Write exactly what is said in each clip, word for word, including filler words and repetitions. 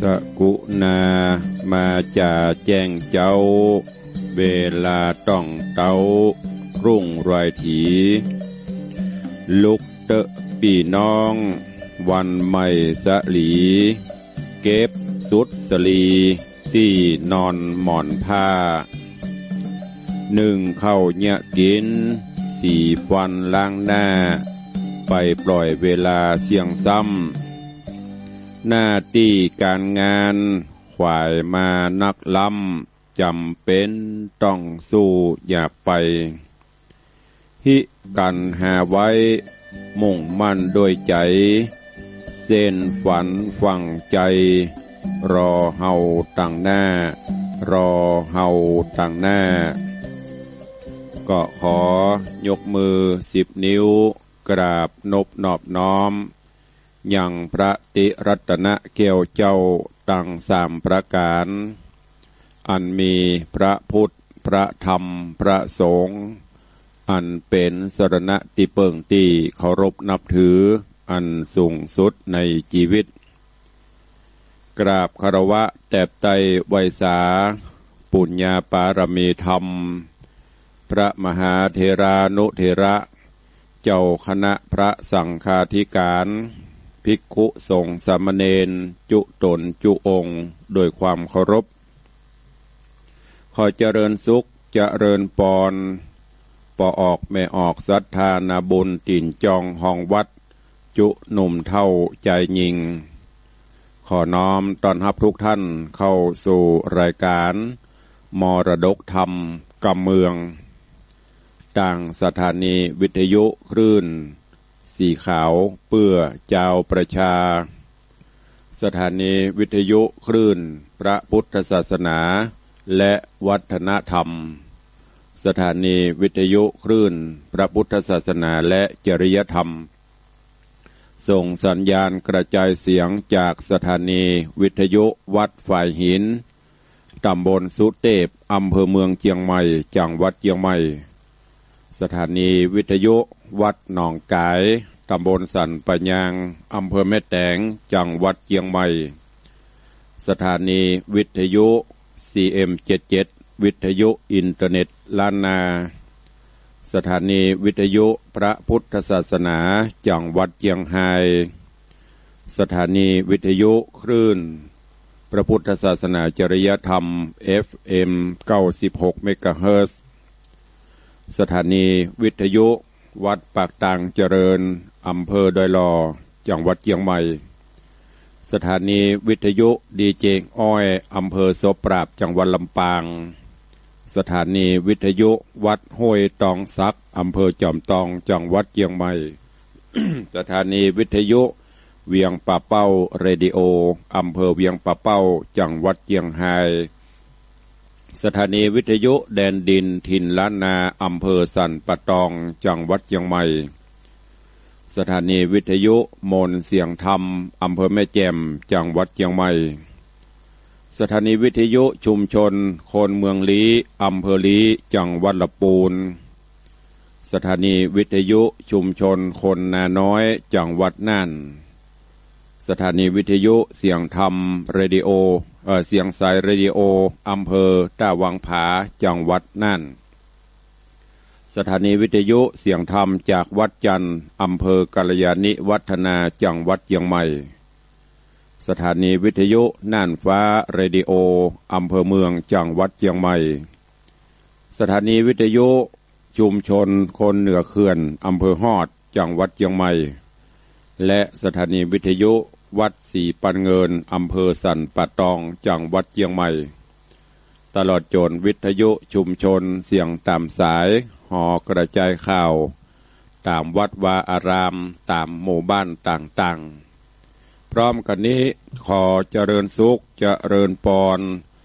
กุณามาจ่าแจ้งเจ้าเวลาต้องเต้ารุ่งรอยถีลุกเตะปีน้องวันใหม่สะหลีเก็บสุดสลีที่นอนหมอนผ้าหนึ่งเข้าเนี่ยกินสี่ฟันล้างหน้าไปปล่อยเวลาเสี่ยงซ้ำหน้าที่การงานขวายมานักล้ำจำเป็นต้องสู้อย่าไปหิกันหาไว้มุ่งมั่นโดยใจเส้นฝันฝังใจรอเฮาตั้งหน้ารอเฮาตั้งหน้าก็ขอยกมือสิบนิ้วกราบนบนอบน้อมยังพระติรัตนเกล้าเจ้าตั้งสามประการอันมีพระพุทธพระธรรมพระสงฆ์อันเป็นสรณะติเปิงตีเคารพนับถืออันสูงสุดในชีวิตกราบคารวะแตบไตไวสาปุญญาปารมีธรรมพระมหาเถรานุเถระเจ้าคณะพระสังฆาธิการภิกขุสงฆ์สามเณรจุตนจุองค์โดยความเคารพขอเจริญสุขเจริญปอนปอออกแม่ออกศรัทธานาบุญติ่นจองห้องวัดจุหนุ่มเท่าใจยิงขอน้อมต้อนรับทุกท่านเข้าสู่รายการมรดกธรรมกำเมืองต่างสถานีวิทยุคลื่นสีขาวเปื้อเจ้าประชาสถานีวิทยุคลื่นพระพุทธศาสนาและวัฒนธรรมสถานีวิทยุคลื่นพระพุทธศาสนาและจริยธรรมส่งสัญญาณกระจายเสียงจากสถานีวิทยุวัดฝ่ายหินตำบลสุเทพอำเภอเมืองเชียงใหม่จังหวัดเชียงใหม่สถานีวิทยุวัดหนองกายตำบลสันปะยางอำเภอแม่แตงจังหวัดเชียงใหม่สถานีวิทยุ ซี เอ็ม เจ็ดสิบเจ็ด วิทยุอินเทอร์เน็ตล้านนาสถานีวิทยุพระพุทธศาสนาจังหวัดเชียงรายสถานีวิทยุคลื่นพระพุทธศาสนาจริยธรรม เอฟ เอ็ม เก้าสิบหก เมกะเฮิรตซ์สถานีวิทยุวัดปากตางเจริญอำเภอดอยหล่อจังหวัดเชียงใหม่สถานีวิทยุดีเจอ้อยอำเภอโสปราบจังหวัดลำปางสถานีวิทยุวัดห้วยตองซักอำเภอจอมตองจังหวัดเชียงใหม่ สถานีวิทยุเวียงป่าเป้าเรดิโออำเภอเวียงป่าเป้าจังหวัดเชียงรายสถานีวิทยุแดนดินถิ่นล้านนาอำเภอสันปะตองจังหวัดเชียงใหม่สถานีวิทยุมนเสียงธรรมอำเภอแม่แจ่มจังหวัดเชียงใหม่สถานีวิทยุชุมชนคนเมืองลี้อำเภอลี้จังหวัดลำพูนสถานีวิทยุชุมชนคนนาน้อยจังหวัดน่านสถานีวิทยุเสียงธรรมเรดิโอเอ่อเสียงสายเรดิโออำเภอต้าวังผาจังหวัดน่านสถานีวิทยุเสียงธรรมจากวัดจันทร์อำเภอกัลยาณิวัฒนาจังหวัดเชียงใหม่สถานีวิทยุน่านฟ้าเรดิโออำเภอเมืองจังหวัดเชียงใหม่สถานีวิทยุชุมชนคนเหนือเขื่อนอำเภอฮอดจังหวัดเชียงใหม่และสถานีวิทยุวัดศรีปันเงินอำเภอสันปะตองจังหวัดเชียงใหม่ตลอดจนวิทยุชุมชนเสียงตามสายห่อกระจายข่าวตามวัดวาอารามตามหมู่บ้านต่างๆพร้อมกันนี้ขอเจริญสุขเจริญปอน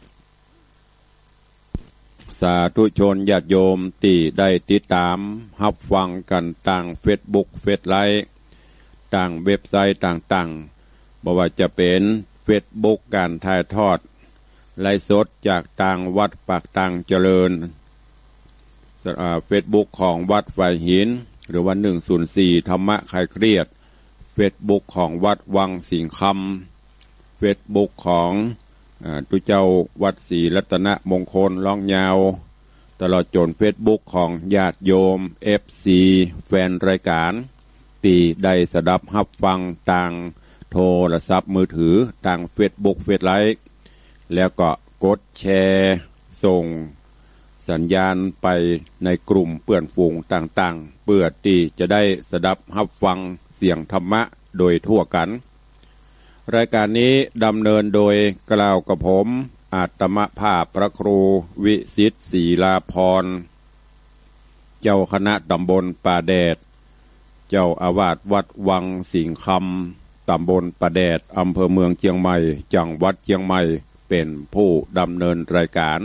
สาธุชนญาติโยมที่ได้ติดตามรับฟังกันต่างเฟซบุ๊กเฟซไลน์ต่างเว็บไซต์ต่างๆบ่ว่าจะเป็นเฟซบุ๊กการถ่ายทอดไลฟ์สดจากต่างวัดปากตางเจริญเฟซบุ๊กของวัดฝ่ายหินหรือว่าหนึ่งศูนย์สี่ธรรมะคลายเครียดเฟซบุ๊กของวัดวังสิงห์คำเฟซบุ๊กของตุเจ้าวัดศรีรัตนมงคลล่องยาวตลอดจนเฟซบุ๊กของญาติโยม เอฟ ซี แฟนรายการตีได้สดับรับฟังต่างโทรศัพท์มือถือต่างเฟซบุ๊กเฟซไลค์แล้วก็กดแชร์ส่งสัญญาณไปในกลุ่มเพื่อนฝูงต่างๆเพื่อที่จะได้สดับรับฟังเสียงธรรมะโดยทั่วกันรายการนี้ดำเนินโดยกล่าวกับผมอาตมภาพพระครูวิสิทธิ์ศรีลาภรณ์เจ้าคณะตำบลป่าแดดเจ้าอาวาสวัดวังสิงห์คำตำบลป่าแดดอำเภอเมืองเชียงใหม่จังหวัดเชียงใหม่เป็นผู้ดำเนินรายการ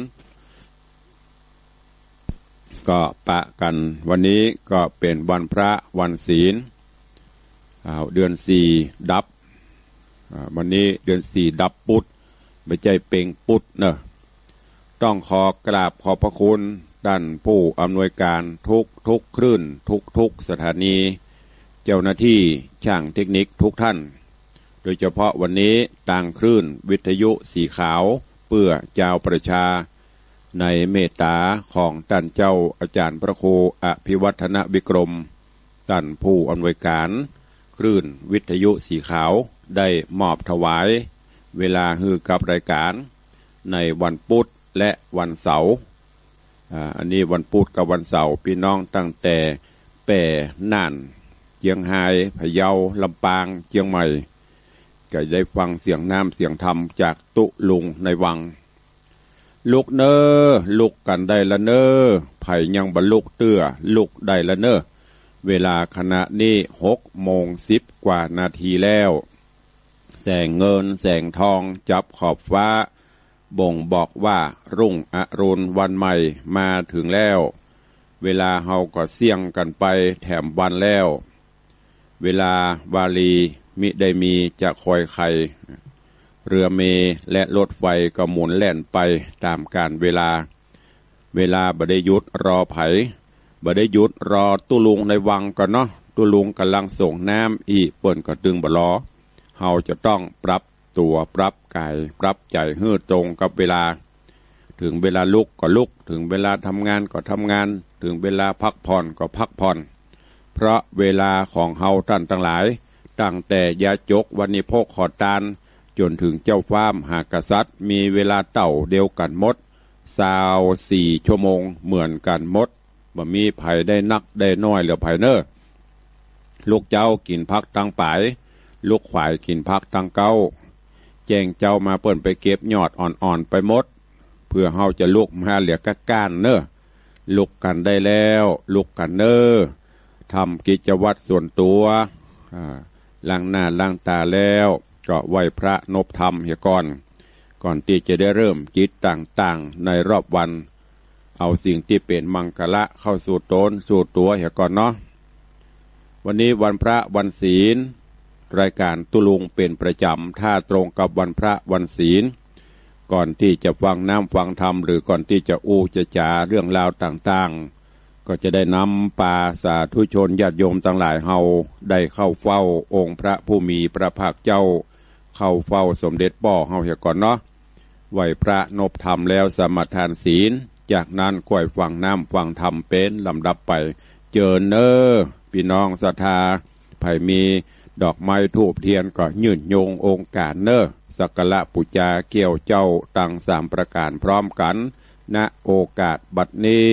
ก็ปะกันวันนี้ก็เป็นวันพระวันศีลเดือนสี่ดับวันนี้เดือนสี่ดับปุดไม่ใช่เป่งปุดเนอะต้องขอกราบขอบพระคุณด้านผู้อำนวยการทุกทุกคลื่นทุกทุกสถานีเจ้าหน้าที่ช่างเทคนิคทุกท่านโดยเฉพาะวันนี้ต่างคลื่นวิทยุสีขาวเพื่อเจ้าประชาในเมตตาของท่านเจ้าอาจารย์พระครูอภิวัฒนวิกรมท่านผู้อำนวยการคลื่นวิทยุสีขาวได้มอบถวายเวลาฮือกับรายการในวันพุธและวันเสาร์อันนี้วันพุธกับวันเสาร์พี่น้องตั้งแต่แป่น่านเชียงรายพะเยาลำปางเชียงใหม่ก็ได้ฟังเสียงน้ำเสียงธรรมจากตุลุงในวังลุกเนอลุกกันได้ละเนอไผ่ยังบรรลุกเตื้อลุกได้ละเนอเวลาขณะนี้หกโมงสิบกว่านาทีแล้วแสงเงินแสงทองจับขอบฟ้าบ่งบอกว่ารุ่งอรุณวันใหม่มาถึงแล้วเวลาเฮาก็เสี่ยงกันไปแถมวันแล้วเวลาวาลีมิได้มีจะคอยใครเรือเมและรถไฟก็หมุนแล่นไปตามกาลเวลาเวลาบ่ได้หยุดรอไผบ่ได้หยุดรอตุลุงในวังก่อนเนาะตุลุงกำลังส่งน้ำอีเปิ้นก็ดึงบ่รอเฮาจะต้องปรับตัวปรับกายปรับใจให้ตรงกับเวลาถึงเวลาลุกก็ลุกถึงเวลาทำงานก็ทำงานถึงเวลาพักผ่อนก็พักผ่อนเพราะเวลาของเฮาท่านทั้งหลายตั้งแต่ยาจกวันิโพกขอตานจนถึงเจ้าฟ้ามหากษัตริย์มีเวลาเต่าเดียวกันหมดสาวสี่ชั่วโมงเหมือนกันหมดบ่มีไผได้นักได้น้อยเหลือไผเนอลูกเจ้ากินพักตั้งปายลูกขวายกินพักตั้งเก้าแจ้งเจ้ามาเปิ่นไปเก็บยอดอ่อนๆไปหมดเพื่อเฮาจะลุกมาเหลือก้าก้านเนอลุกกันได้แล้วลุกกันเนอทำกิจวัตรส่วนตัวล้างหน้าล้างตาแล้วก็ไหว้พระนบธรรมเฮียก่อนก่อนที่จะได้เริ่มกิจต่างๆในรอบวันเอาสิ่งที่เป็นมังคละเข้าสู่ตนสู่ตัวเฮียก่อนเนาะวันนี้วันพระวันศีลรายการตุลุงเป็นประจำถ้าตรงกับวันพระวันศีลก่อนที่จะฟังน้ำฟังธรรมหรือก่อนที่จะอู้จะจาเรื่องราวต่างๆก็จะได้นำปาสาธุชนญาติโยมทั้งหลายเฮาได้เข้าเฝ้าองค์พระผู้มีพระภาคเจ้าเข้าเฝ้าสมเด็จป่อเฮาเหียก่อนเนาะไหวพระนบธรรมแล้วสมาทานศีลจากนั้นก่อยฟังน้ำฟังธรรมเป็นลำดับไปเจอเนอพี่น้องศรัทธาไผมีดอกไม้ธูปเทียนก็ยืนโยงองค์การเนอสักการะปูจาเกี่ยวเจ้าตั้งสามประการพร้อมกันณโอกาสบัดนี้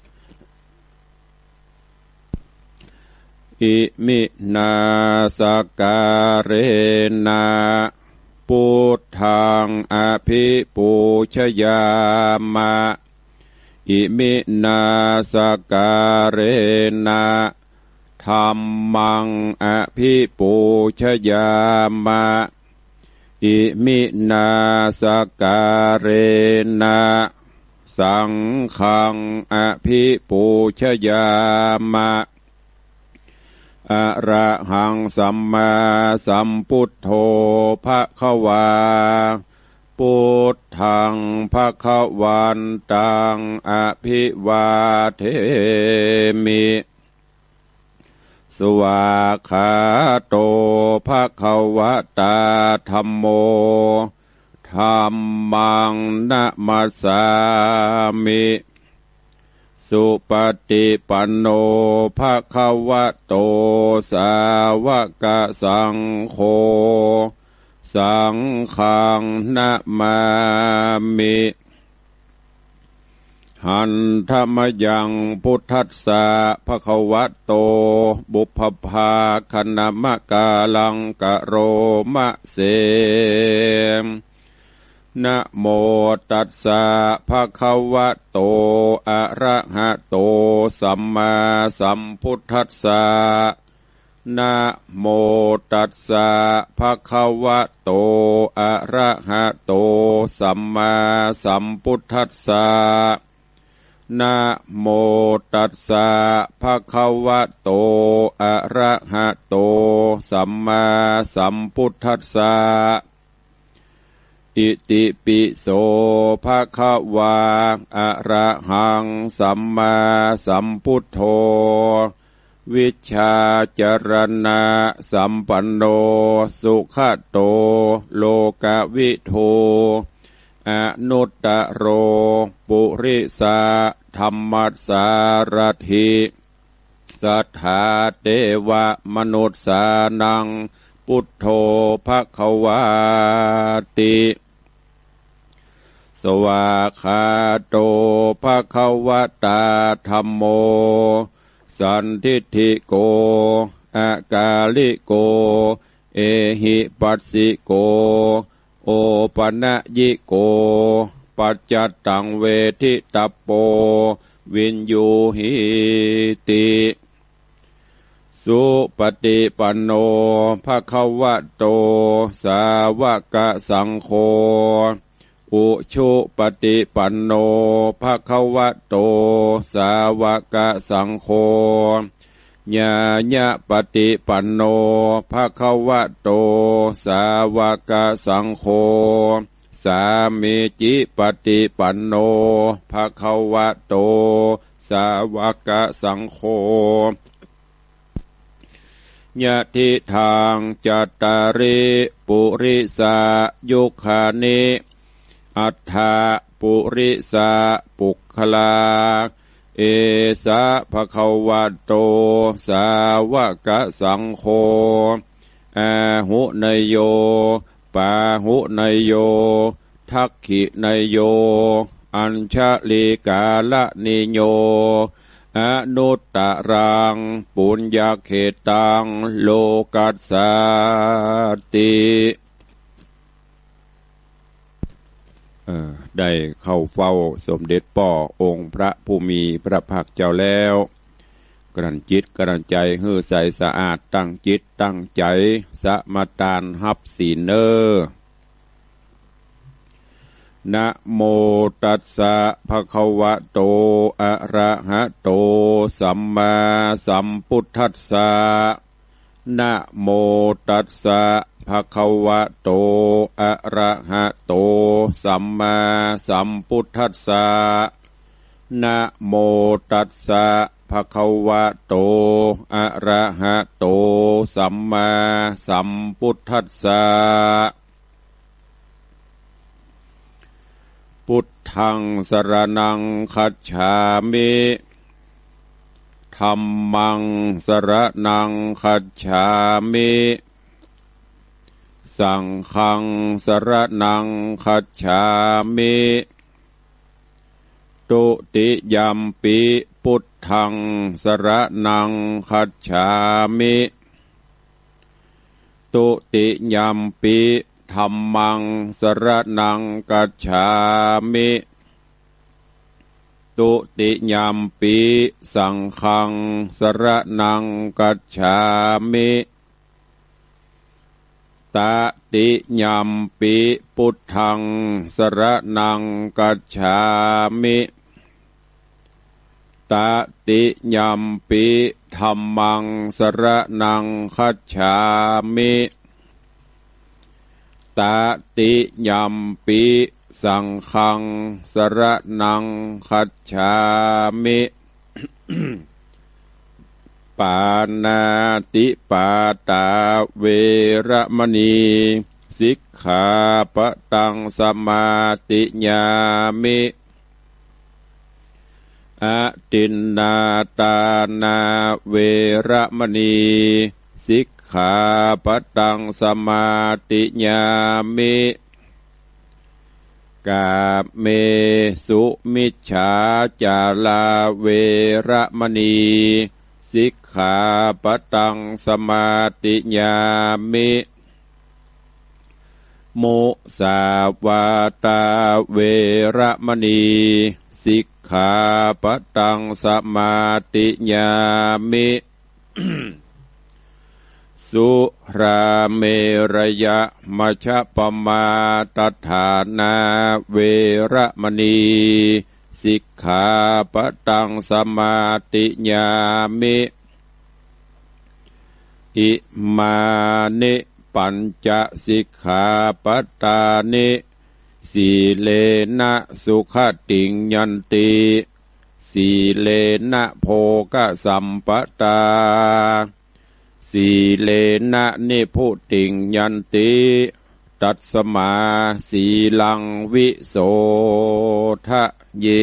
อิมินาสการเรนะพุทธังอภิปูชยามะอิมินาสการเรนะธัมมังอภิปูชยามะอิมินาสการเรนะสังฆังอภิปูชยามะอะระหังสัมมาสัมพุทโธภควาพุทธังภควันตังอภิวาเทมิสวากขาโตภควตาธัมโมธัมมังนะมัสสามิสุปฏิปันโนภควโตสาวกสังโฆสังฆังนะมามิหันธรรมยังพุทธัสสะภควโตบุพภาคณมกาลังกะโรมะเสนะโมตัสสะภะคะวะโตอะระหะโตสัมมาสัมพุทธัสสะนะโมตัสสะภะคะวะโตอะระหะโตสัมมาสัมพุทธัสสะนะโมตัสสะภะคะวะโตอะระหะโตสัมมาสัมพุทธัสสะอิติปิโสภะคะวะอะระหังสัมมาสัมพุทโธวิชชาจรณะสัมปันโนสุขโตโลกวิทูอนุตตโรปุริสาธัมมัสสารถิสัทธาเทวมนุษย์สานังพุทโธภควาติสวากขาโตภควตาธัมโมสันทิฏฐิโกอากาลิโกเอหิปัสสิโกโอปนะยิโกปัจจัตตังเวทิตปโปวินยูหิติสุปฏิปันโนภควโตสาวกสังโฆอุชุปฏิปันโนภควโตสาวกสังโฆญาญะปฏิปันโนภควโตสาวกสังโฆสามีจิปฏิปันโนภควโตสาวกสังโฆยะทิทางจัตตาริปุริสายุคานิอัฏฐปุริสาปุคคลาเอสะภควโตสาวกสังโฆอาหุนยโยปาหุนยโยทักขินยโยอัญชลิกาลนิโยอนุตตรังปุญญเขตังโลกัสสติได้เข้าเฝ้าสมเด็จป่อองค์พระผู้มีพระภาคเจ้าแล้วกรันจิตกรันใจฮือใสสะอาดตั้งจิตตั้งใจสมาทานฮับศีลเนอนะโมตัสสะภะคะวะโตอะระหะโตสัมมาสัมพุทธัสสะนะโมตัสสะภะคะวะโตอะระหะโตสัมมาสัมพุทธัสสะนะโมตัสสะภะคะวะโตอะระหะโตสัมมาสัมพุทธัสสะพุทธังสรณังคัจฉามิธัมมังสรณังคัจฉามิสังฆังสรณังคัจฉามิตุติยัมปิพุทธังสรณังคัจฉามิตุติยัมปิธัมมังสรณังคัจฉามิตุติยัมปิสังฆังสรณังคัจฉามิตติยัมปิพุทธังสรณังคัจฉามิตติยัมปิธัมมังสรณังคัจฉามิตติยัมปิสังฆังสรณังคัจฉามิปานาติปาตาเวระมณีสิกขาปะตังสมาติญามิอะตินนาตานาเวระมณีสิกขาปะตังสมาติญามิกาเมสุมิจฉาจาลาเวระมณีสิกขาปะตังสมาติญามิมุสาวาตาเวระมณีสิกขาปะตังสมาติญามิ สุราเมรยะมัชฌปมาตฐานาเวระมณีสิกขาปะตังสมาติญามิอิมานิปัญจสิกขาปตานิสีเลนะสุขติงยันติสีเลนะโภคสัมปตาสีเลนะนิพุติงยันติตัสมาสีลังวิโสทะเย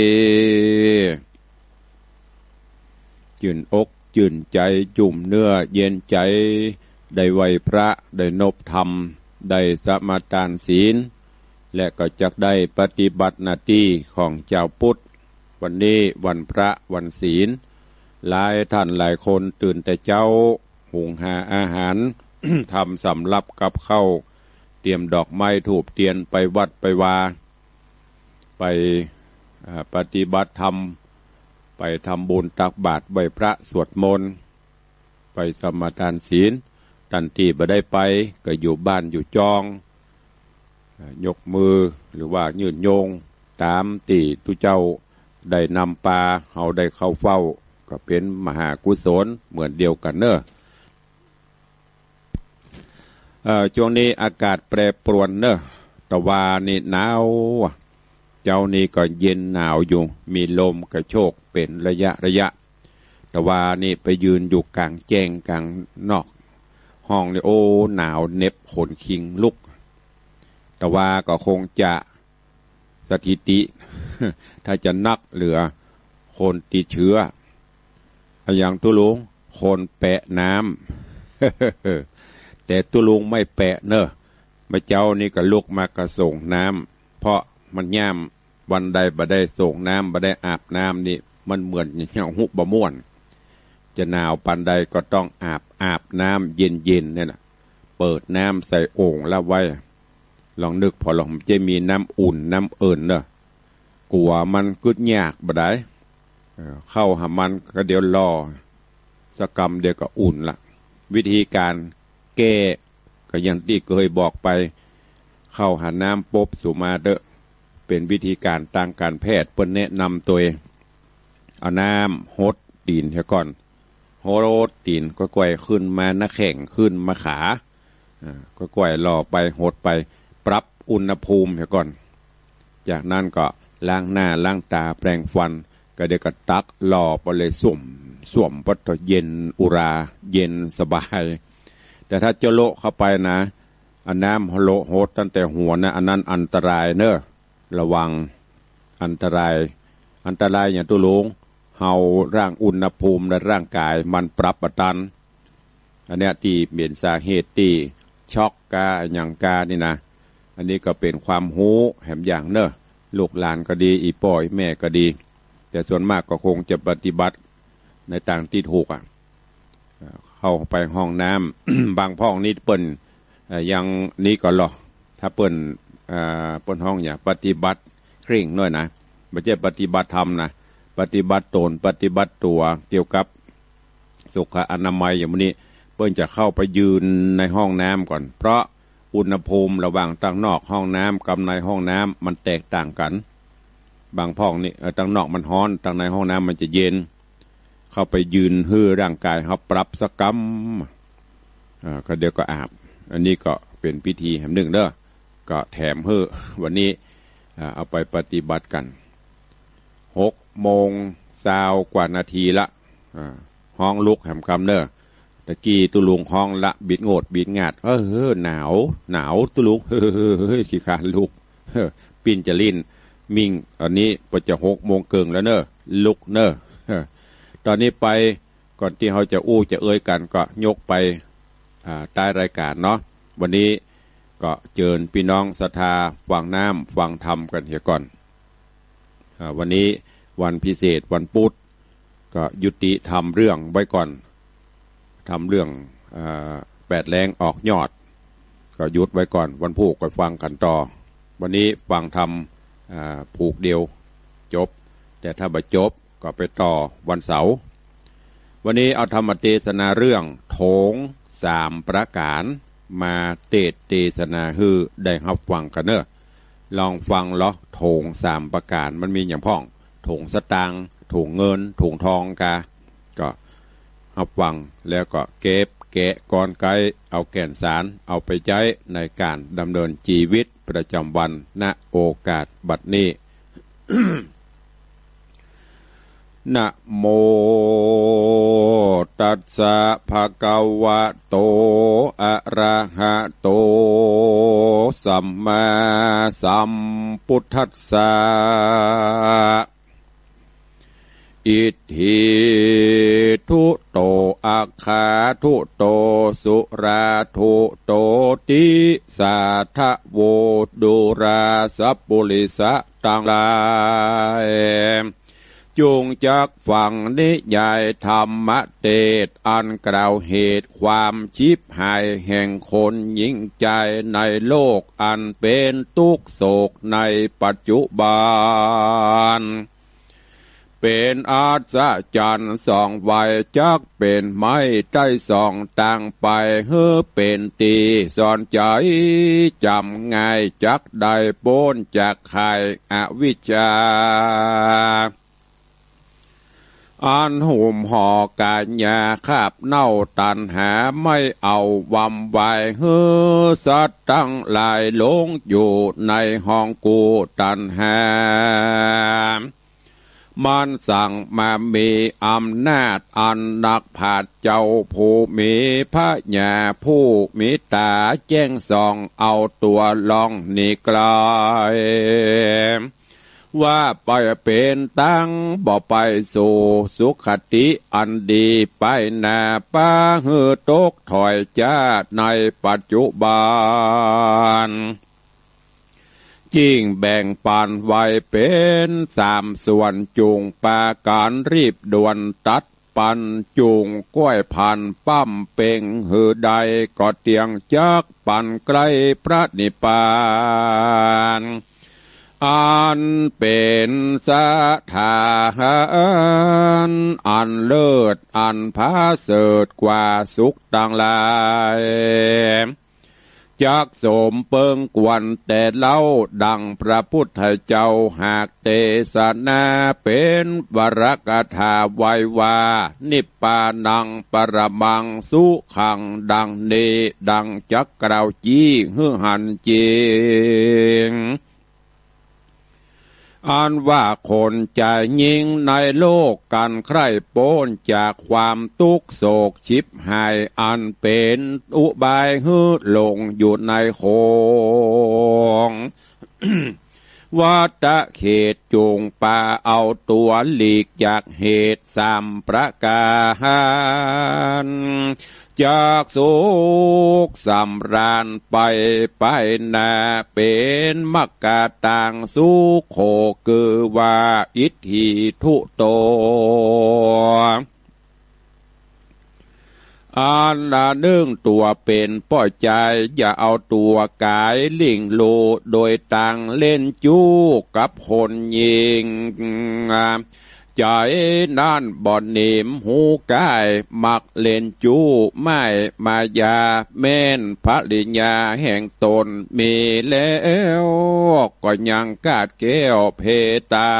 จื่นอกจื่นใจจุ่มเนื้อเย็นใจได้ไหวพระได้นบธรรมได้สมาทานศีลและก็จักได้ปฏิบัติหน้าที่ของเจ้าพุทธวันนี้วันพระวันศีลหลายท่านหลายคนตื่นแต่เจ้าหุงหาอาหาร ทำสำรับกับข้าวเตรียมดอกไม้ธูปเทียนไปวัดไปวาไปปฏิบัติธรรมไปทำบุญตักบาตรไหว้พระสวดมนต์ไปสมาทานศีลทันทีบ่ได้ไปก็อยู่บ้านอยู่จองยกมือหรือว่ายืนโยงตามตีตุเจ้าได้นำปลาเฮาได้เข้าเฝ้าก็เป็นมหากุศลเหมือนเดียวกันเนอะเอ่อช่วงนี้อากาศแปรปรวนเนอะตะวันนี่หนาวเจ้านี่ก็เย็นหนาวอยู่มีลมกระโชกเป็นระยะระยะตะวันนี่ไปยืนอยู่กลางแจ้งกลางนอกห้องนี่โอ้หนาวเน็บขนคิงลุกแต่ว่าก็คงจะสถิติ ถ้าจะนักเหลือคนติดเชื้ออย่างตุลุงคนแปะน้ำ แต่ตุลุงไม่แปะเนอะมาเจ้านี่ก็ลุกมากระส่งน้ำเพราะมันย่ามวันใดบ่ได้ส่งน้ำบ่ได้อาบน้ำนี่มันเหมือนอย่างหุบบ่ม่วนจะหนาวปันใดก็ต้องอาบอาบน้ำเย็นๆเนี่ยนะเปิดน้ำใส่โอ่งแล้วไว้ลองนึกพอลองจะมีน้ำอุ่นน้ำเอิญเนอะกลัวมันกึดยากบ่ได้เข้าหามันก็เดี๋ยวรอสกรรมเดี๋ยวก็อุ่นละวิธีการแก้ก็อย่างที่เคยบอกไปเข้าหาน้ำปุ๊บสุมาเดอะเป็นวิธีการทางการแพทย์เปิ้นแนะนำตัวเองเอาน้ำหดตีนเสียก่อนโหโรดตีนก็ก่อยขึ้นมาหน้าแข่งขึ้นมาขาก็ก่อยล่อไปหดไปปรับอุณหภูมิเสียก่อนจากนั้นก็ล้างหน้าล้างตาแปรงฟันก็เดี๋ยวก็ตักล่อไปเลยสวมสวมปัตเย็นอุราเย็นสบายแต่ถ้าจะโละเข้าไปนะอันน้ำโละโหดตั้งแต่หัวนะอันนั้นอันตรายเนอะระวังอันตรายอันตรายอย่างตุลุงเฮาร่างอุณหภูมิในร่างกายมันปรับประตันอันนี้ที่เป็นสาเหตุที่ช็อกกาอย่างกานี่นะอันนี้ก็เป็นความหูแหมอย่างเนอะลูกหลานก็ดีอีป่อยแม่ก็ดีแต่ส่วนมากก็คงจะปฏิบัติในต่างที่ถูกอ่ะเข้าไปห้องน้ำ บางห้องนี่เปิ้นยังนี้ก็หรอถ้าเปิ้นเปิ้นห้องอย่าปฏิบัติเคร่งหน่อยนะไม่ใช่ปฏิบัติธรรมนะปฏิบัติตนปฏิบัติตัวเกี่ยวกับสุขอนามัยอย่างนี้เปิ้นจะเข้าไปยืนในห้องน้ำก่อนเพราะอุณหภูมิระหว่างตั้งนอกห้องน้ำกับในห้องน้ำมันแตกต่างกันบางห้องนี่ตั้งนอกมันร้อนตั้งในห้องน้ำมันจะเย็นเข้าไปยืนฮื้อร่างกายเขาปรับสกรรมก็เดี๋ยวก็อาบอันนี้ก็เป็นพิธีแห่งหนึ่งเด้อก็แถมฮื้อวันนี้เอาไปปฏิบัติกันหกโมงซาวกว่านาทีละห้องลุกแหมคำเนอตะกี้ตุลุงห้องละบิดโงดบิดงาดเออหนาวหนาวตุลุงเฮ้ยเฮ้ยขี้ขาลุกปิ่นจะลิ้นมิงตอนนี้ปจะหกโมงเกิงแล้วเนอะลุกเนอะตอนนี้ไปก่อนที่เขาจะอู้จะเอ่ยกันก็ยกไปใต้รายการเนาะวันนี้ก็เชิญพี่น้องศรัทธาฟังน้ำฟังธรรมกันเฮียก่อนวันนี้วันพิเศษวันพุธก็ยุติทำเรื่องไว้ก่อนทำเรื่องแปดแรงออกยอดก็ยุดไว้ก่อนวันพุธก็ฟังกันต่อวันนี้ฟังธรรมผูกเดียวจบแต่ถ้าบ่จบก็ไปต่อวันเสาร์วันนี้เอาธรรมเทศนาเรื่องโถงสามประการมาเตศเทศนาฮือได้รับฟังกันเนอะลองฟังเหรอโถงสามประการมันมีอย่างพ้องโถงสตางค์โถงเงินโถงทองกาก็รับฟังแล้วก็เก็บแกะกรไกเอาแก่นสารเอาไปใช้ในการดำเนินชีวิตประจำวันณโอกาสบัดนี้ นะโมตัสสะภะคะวะโตอะระหะโตสัมมาสัมพุทธัสสะอิทธิทุโตอาคาทุโตสุราทุโตติสาทะโวดุราสัพปุริสะตังหลายจงจักฟังนิยายธรรมเทศน์อันกล่าวเหตุความชิบหายแห่งคนยิ่งใจในโลกอันเป็นทุกข์โศกในปัจจุบันเป็นอาศจรรย์ส่องไว้จักเป็นไม้ใต้ส่องต่างไปเฮือเป็นตีสอนใจจำง่ายจักได้โป้นจากไข่อวิชชาอันหุ่มห่อกาญญาคาบเน่าตันหาไม่เอาวำไว้เฮือสัตว์ตั้งหลายหลงอยู่ในห้องกูตันหามันสั่งมามีอำนาจอันนักผาดเจ้าผู้มีพระญาผู้มีตาแจ้งส่องเอาตัวลองนี่กลายว่าไปเป็นตั้งบ่ไปสู่สุขติอันดีไปนาป้าหือตกถอยจ้าในปัจจุบันยิ่งแบ่งปันไว้เป็นสามส่วนจูงปาการรีบด่วนตัดปันจูงก้วยพันปั้มเป่งหือใดก็เตียงจักปันใกล้พระนิพพานอันเป็นสถานอันเลิศอันพาเสริฐกว่าสุขต่างหลายจักสมเปิงกวนแต่เล่าดังพระพุทธเจ้าหากเทศนาเป็นวรกถาไว้ว่านิพพานังปรมังสุขังดังนี้ดังจักกล่าวจี้หือหันจริงอันว่าคนจะยิ่งในโลกกันใคร่โป้นจากความทุกข์โศกชิบหายอันเป็นอุบายหื้อลงอยู่ในโคง วัฏเขตจูงปาเอาตัวหลีกจากเหตุสามประการจากสุขสำราญไปไปนาเป็นมักกะต่างสุขโขคือว่าอิทธิทุโตอันละหนึ่งตัวเป็นป้อใจอย่าเอาตัวกายลิ่งโลโดยต่างเล่นจู้กับคนยิงใจนั่นบ่อนนิมหูกายมักเล่นจู้ไม่มายาแม่นภริญญาแห่งตนมีแล้วก็ยังกาดแก้วเพตา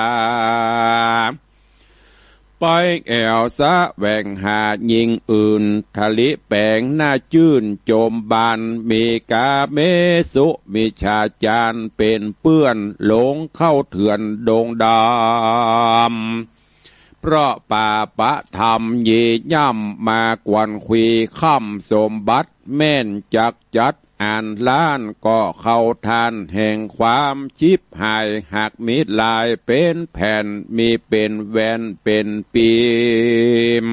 ไปแอวสะแหว่งหายิงอื่นทะลิแปงหน้าจื่นโจมบานมีกาเมสุมีชาจารเป็นเปื้อนหลงเข้าเถื่อนดงดำเพราะป่าปะธรรมยีย่ำมากวนคุยค่ำสมบัติแม่นจักจัดอ่านล้านก็เข้าทานแห่งความชิบหายหากมีลายเป็นแผ่นมีเป็นแวนเป็นปีม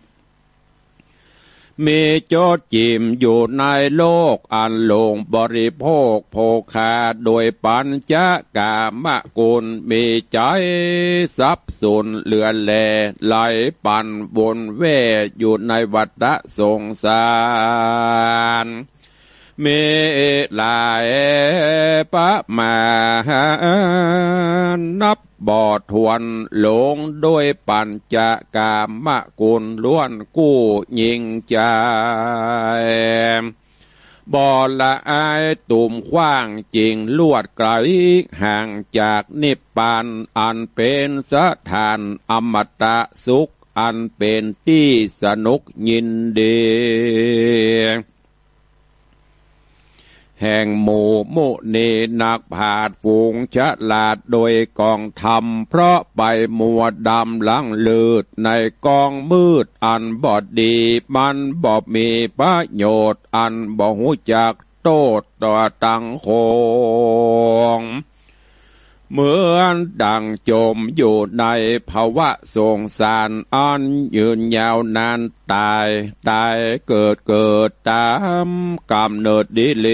มีโจทย์จิมอยู่ในโลกอันลงบริโภคโภคาโดยปัญจกามกุลมีใจสับสนเหลือแลไหลปันวนเวอยู่ในวัฏสงสารมีหลายปะมานับบ่อทวนหลงด้วยปัญจกามกุลล้วนกู้ยิ่งใจบ่อละอายตุ่มขว้างจริงลวดไกลห่างจากนิพพานอันเป็นสถานอมตะสุขอันเป็นที่สนุกยินดีแห่งหมู่มุนีนักผาดฝูงฉลาดโดยกองธรรมเพราะไปมัวดำลังลืดในกองมืดอันบอดดีมันบ่มีประโยชน์อันบ่หูจักโตดต่อตังโคงเหมือนดังจมอยู่ในภาวะสงสารอันยืนยาวนานตายตายเกิดเกิดตามกำเนิดดิเล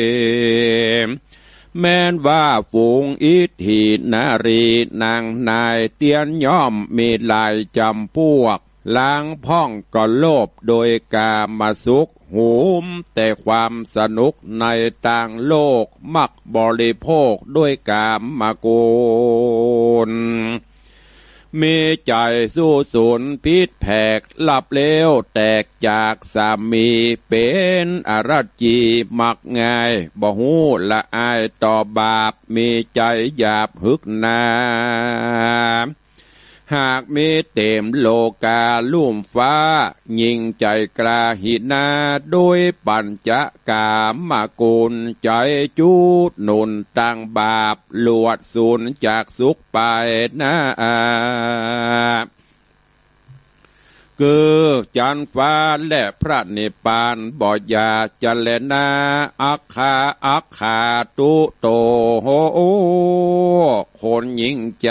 แม้นว่าฝูงอิทธินารีนางนายเตียนย่อมมีหลายจำพวกล้างพ่องก็โลภโดยกามาสุขหูมแต่ความสนุกในต่างโลกมักบริโภคด้วยกามมากุลมีใจสู้สุนพิษแผกหลับเลวแตกจากสามีเป็นอรัจจีมักง่ายบ่หูละอายต่อบาปมีใจหยาบหึกหนาหากมีเต็มโลกาลุ่มฟ้ายิ่งใจกล้าหินาด้วยปัญจกามกุลใจจูดหนุนตั้งบาปลวดสูญจากสุขไปนะคือจันฟ้าและพระนิพพานบ่อยาจะเลนาอัคคาอัคคาตุโตโหคนยิ่งใจ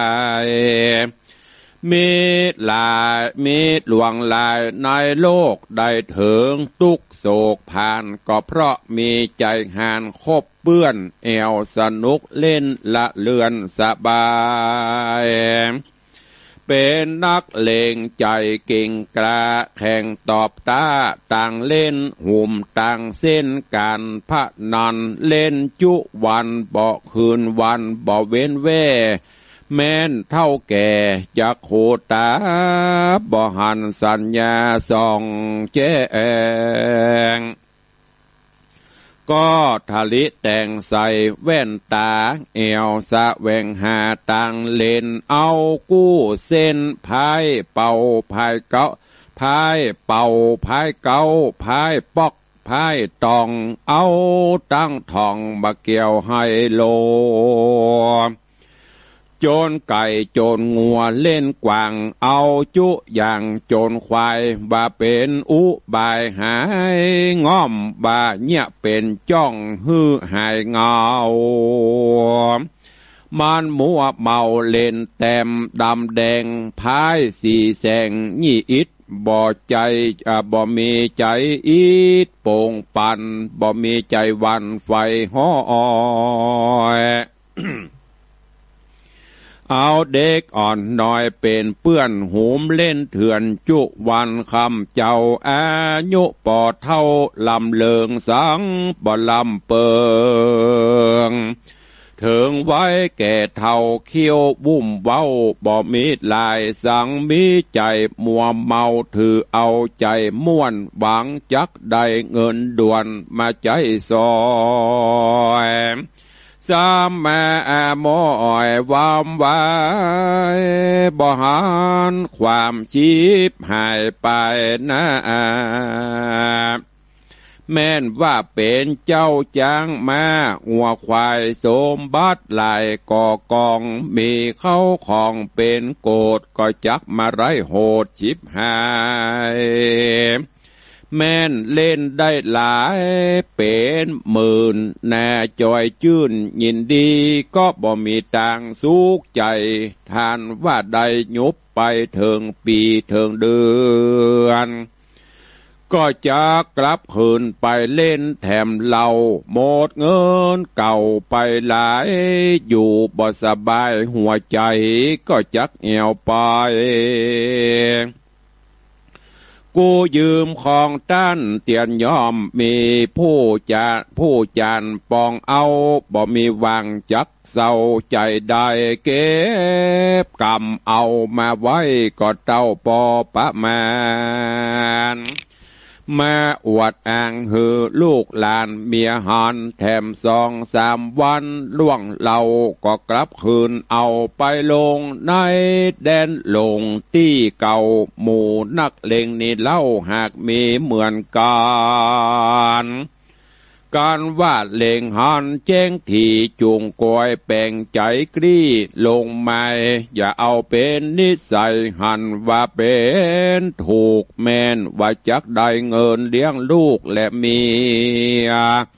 มีลายมีหลวงลายในโลกได้ถึงทุกโศกผ่านก็เพราะมีใจหานคบเปื้อนแอวสนุกเล่นละเลือนสบายเป็นนักเลงใจเก่งกล้าแข่งตอบตาต่างเล่นหุ่มต่างเส้นการพะนันเล่นจุวันบ่คืนวันบ่เว้นแว่แม้นเท่าแก่จะโคตาบ่หันสัญญาส่องแจ้งก็ทะลิแต่งใส่แว่นตาเอวสะแหวงหาต่างเล่นเอากู้เส้นพายเป่าพายเก้าพายเป่าพายเก้าพายปอกพายตองเอาตั้งทองมาเกี่ยวให้โลโจรไก่โจรงัวเล่นกวางเอาจุอย่างโจรควายบาเป็นอุบายหายง่อมบาเนี่ยเป็นจ้องฮือหายเงามันมัวเมาเล่นแต้มดำแดงพายสีแสงยี่อิดบ่ใจบ่มีใจอิดโป่งปันบ่มีใจวันไฟห้อยเอาเด็กอ่อนน้อยเป็นเปื้อนหูมเล่นเถื่อนจุวันคำเจ้าอายุปอเท่าลำเลิงสังบ่ลำเปิงถึงไว้แก่เท่าเขี้ยววุ่มเว้าบ่มีลายสังมีใจมัวเมาถือเอาใจม่วนหวังจักได้เงินด่วนมาใจซอยสามแม่มอยวามไว้บ่หันความชีพหายไปนะแม่นว่าเป็นเจ้าจางมาหัวควายสมบัติหลายก่อกองมีเข้าของเป็นโกดก็จักมาไรโหดชิบหายแม่นเล่นได้หลายเป็นหมื่นแน่จอยจื่นยินดีก็บ่มีต่างสุขใจท่านว่าได้ยุบไปเถิงปีเถิงเดือนก็จะกลับคืนไปเล่นแถมเหล่าหมดเงินเก่าไปหลายอยู่บ่สบายหัวใจก็จักเหี่ยวไปกูยืมของต้านเตียนยอมมีผู้จะผู้จานปองเอาบ่มีวางจักเศร้าใจได้เก็บกรรมเอามาไว้ก็เต้าปอประมาณมาอวดอ้างหือลูกหลานเมียหันแถมสองสามวันล่วงเราก็กลับคืนเอาไปลงในแดนลงที่เก่าหมู่นักเลงนี่เล่าหากมีเหมือนกันการว่าเลงหันแจ้งที่จุงกวยแป่งใจกรีลงมาอย่าเอาเป็นนิสัยหันว่าเป็นถูกแม่นว่าจักได้เงินเลี้ยงลูกและเมีย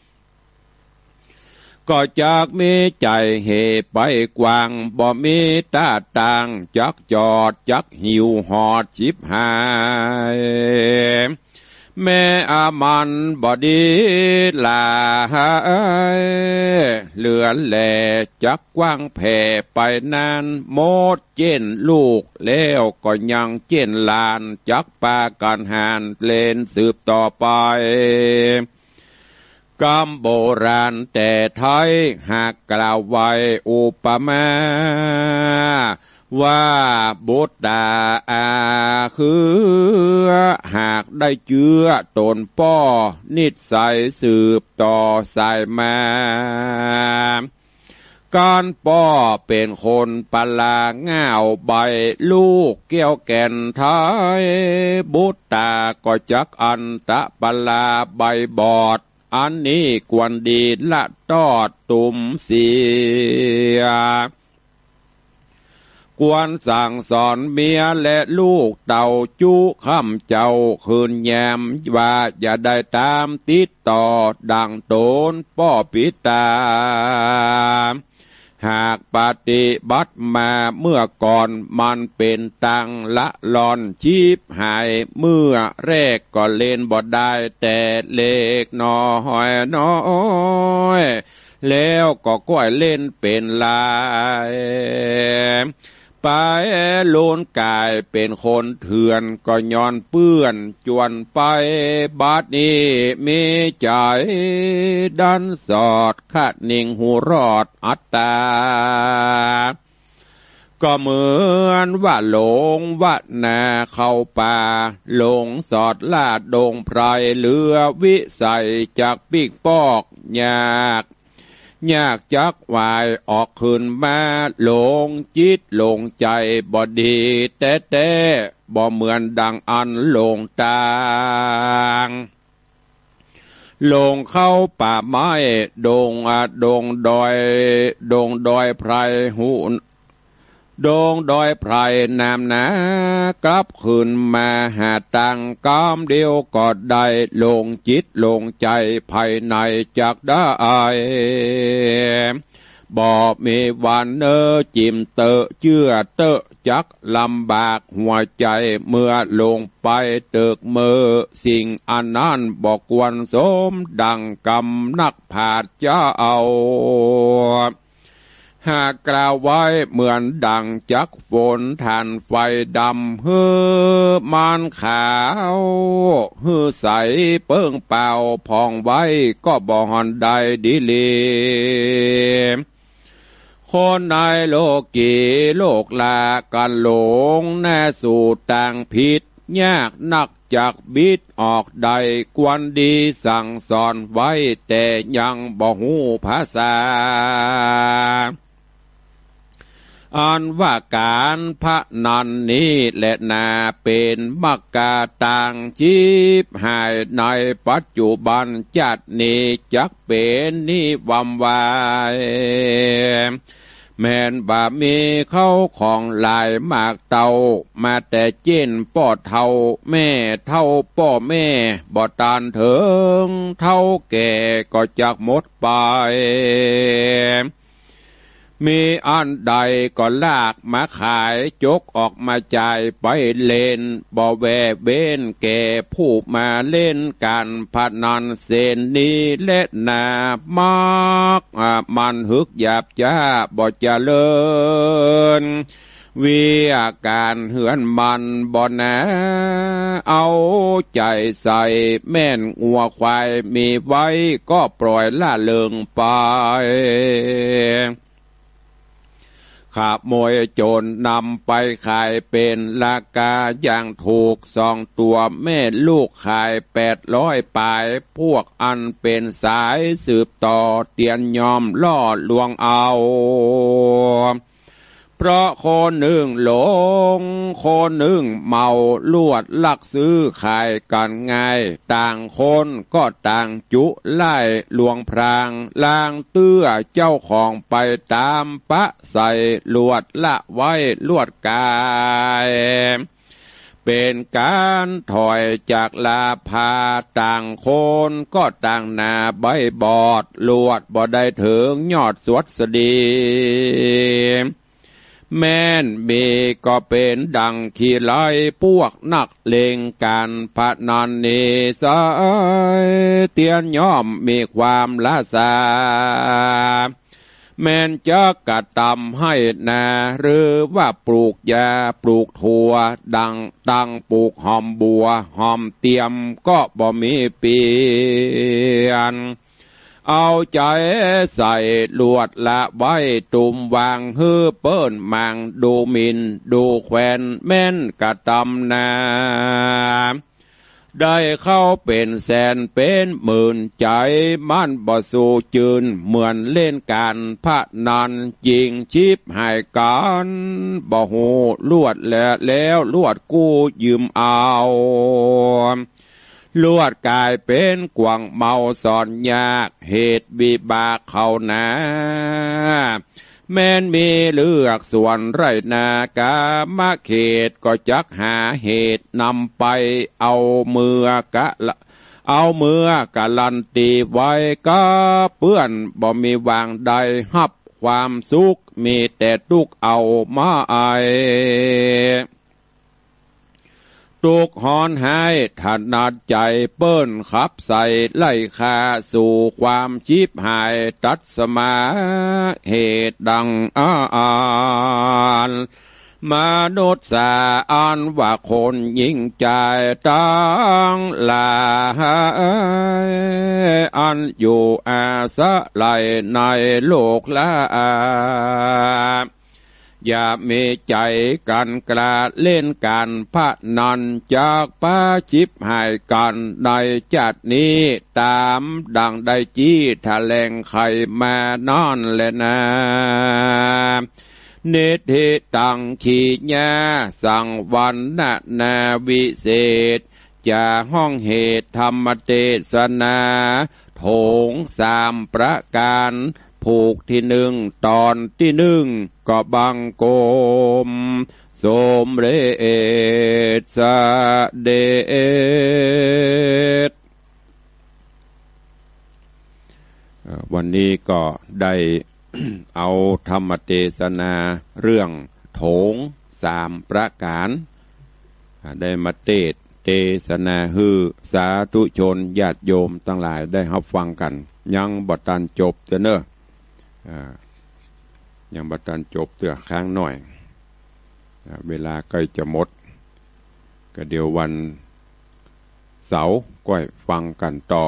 ก็จากมีใจเหไปกว้างบ่มีตาต่างจักจอดจักหิวหอดชิบหายแม่อามันบอดีลาเหลือแหล่จักกว้างแผ่ไปนานโมดเจนลูกแล้วก็ยังเจนลานจักปากันหานเลนสืบต่อไปกำโบราณแต่ไทยหากกล่าวไว้อุปมาว่าบุตรดาอาคือหากได้เจือตนป้อนิสัยสืบต่อสายมาการป้อเป็นคนปลาง่าวใบลูกเกี้ยวแก่นไทยบุตรตาก็จักอันตะปลาใบบอดอันนี้กวนดีละตอดตุ่มเสียกวนสั่งสอนเมียและลูกเต่าจุข้ามเจ้าคืนแยมว่าอย่าได้ตามติดต่อดังโตนป้อปิตาหากปฏิบัติมาเมื่อก่อนมันเป็นตังละลอนชีพหายเมื่อแรกก็เล่นบ่ได้แต่เล็กน้อยน้อยแล้วก็ก้อยเล่นเป็นลายไปโลนกายเป็นคนเถื่อนก็ย้อนเปื้อนจวนไปบาดนี้มีใจดันสอดขัดนิ่งหูรอดอัตตาก็เหมือนว่าหลงวัดนาเข้าป่าหลงสอดลาดดงไพรเหลือวิสัยจากปีกปอกยากยากจักวายออกคืนมาหลงจิตหลงใจบ่ดีแต่แต่บ่เหมือนดังอันหลงตางลงเข้าป่าไม้ดงอาดงดอยดงดอยไพรหูดงดอยไพรนามนากลับคืนมาหาตังกามเดียวก็ได้ลงจิตลงใจภายในจากได้บ่มีวันเนอจิมเตอเชื่อเตอจักลำบากหัวใจเมื่อลงไปเติกเมื่อสิ่งอันนั้นบอกกวนสมดังกำนักผาดจะเอาหากกล่าวไว้เหมือนดังจักฝนทานไฟดำเฮือมันขาวเฮือใสเปิ้งเป่าพองไว้ก็บ่หอนได้ดีลีคนในโลกีโลกลากันหลงแน่สู่ต่างผิดยากนักจากบิดออกใดกวนดีสั่งสอนไว้แต่ยังบ่ฮู้ภาษาอันว่าการพระนันนี้และนาเป็นมักกาต่างจีบหายในปัจจุบันจัดนี้จักเป็นนิวำวายแม่นบามีเข้าของหลายมากเต่ามาแต่เจนป่อเท่าแม่เท่าป่อแม่บ่ตานเถิงเท่าแก่ก็จักหมดไปมีอันใดก็ลากมาขายจกออกมาจ่ายไปเล่นบ่แวเบ้นแก่ผู้มาเล่นการพนันเส้นนี้เล่นนามากมันฮึกหยาบจ้าบ่เจริญวิอาการเหือนมันบ่นะเอาใจใส่แม่นงัวควายมีไว้ก็ปล่อยละเลิงไปขาบมวยโจรนำไปขายเป็นราคาอย่างถูกสองตัวแม่ลูกขายแปดร้อยปลายพวกอันเป็นสายสืบต่อเตียนยอมล่อลวงเอาเพราะคนหนึ่งหลงคนหนึ่งเมาลวดลักซื้อขายกันง่ายต่างคนก็ต่างจุไล่ลวงพรางล่างเตื้อเจ้าของไปตามปะใส่ลวดละไว้ลวดกายเป็นการถอยจากลาพาต่างคนก็ต่างหน้าใบบอดลวดบ่ได้ถึงยอดสวดสดีแม่นมีก็เป็นดังขี้ไล่พวกนักเลงการพนันนิสัยเตียนย่อมมีความละสาแม่นจะกระทำให้นาหรือว่าปลูกยาปลูกถั่วดังดังปลูกหอมบัวหอมเตียมก็บ่มีเปลี่ยนเอาใจใส่ลวดละไว้ตุ่มวางฮือเปิ้นมังดูมินดูแควนแม่นกระตำนาได้เข้าเป็นแสนเป็นหมื่นใจมันบ่สู้จืนเหมือนเล่นการพระนันยิงชีพหายกันบ่หูลวดแล้วแล้วลวดกู้ยืมเอาลวดกลายเป็นกวางเมาสอนยากเหตุวิบากเขาหนาแม้นมีเลือกส่วนไรนากามะเขตก็จักหาเหตุนำไปเอามือกะละเอามือกะลันตีไว้ก็เปื้อนบ่มีวางใดฮับความสุขมีแต่ทุกข์เอามาไอตุกหอนให้ถนัดใจเปิ้นขับใส่ไล่คาสู่ความชีพหายตัดสมาเหตุดังอาอนมนุษย์สาอันว่าคนยิ่งใจตั้งลาอันอยู่อาศัยในโลกละอย่ามีใจกันกล้าเล่นการพระนันจากป้าชิบหายกันในจัดนี้ตามดังได้จี้แถลงไขมานอนแลนะเนติตังขีญาสังวันนานาวิเศษจะห้องเหตุธรรมเทศนาโถงสามประการผูกที่หนึ่งตอนที่หนึ่งก็บังโกมสมเด็จสเด็จวันนี้ก็ได้ เอาธรรมเทศนาเรื่องโถงสามประการได้มาเทศเทศนาฮือสาธุชนญาติโยมทั้งหลายได้รับฟังกันยังบ่ทันจบเด้อเนอะยังบ่ทันจบเตือค้างหน่อยเวลาใกล้จะหมดก็เดี๋ยววันเสาร์ก็ฟังกันต่อ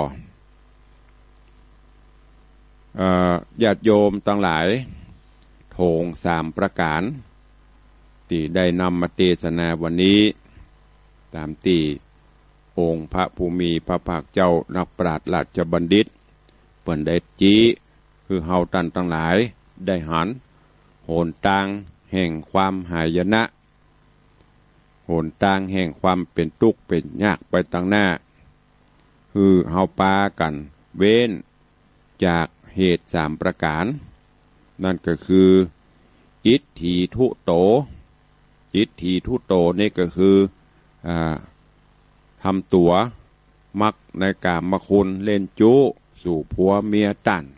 ญาติโยมทั้งหลายโถงสามประการที่ได้นำมาเทศนาวันนี้ตามที่องค์พระภูมิพระภาคเจ้านักปราชญ์ราชบัณฑิตเปิ่นได้จี้คือเฮาตันทั้งหลายได้หันโหนตังแห่งความหายนะโหนทางแห่งความเป็นทุกข์เป็นยากไปต่างหน้าคือเฮาปากันเว้นจากเหตุสามประการนั่นก็คืออิทธิทุโตอิทธิทุโตนี่ก็คืออ่าทำตัวมักในกามคุณเล่นจู้สู่ผัวเมียตัน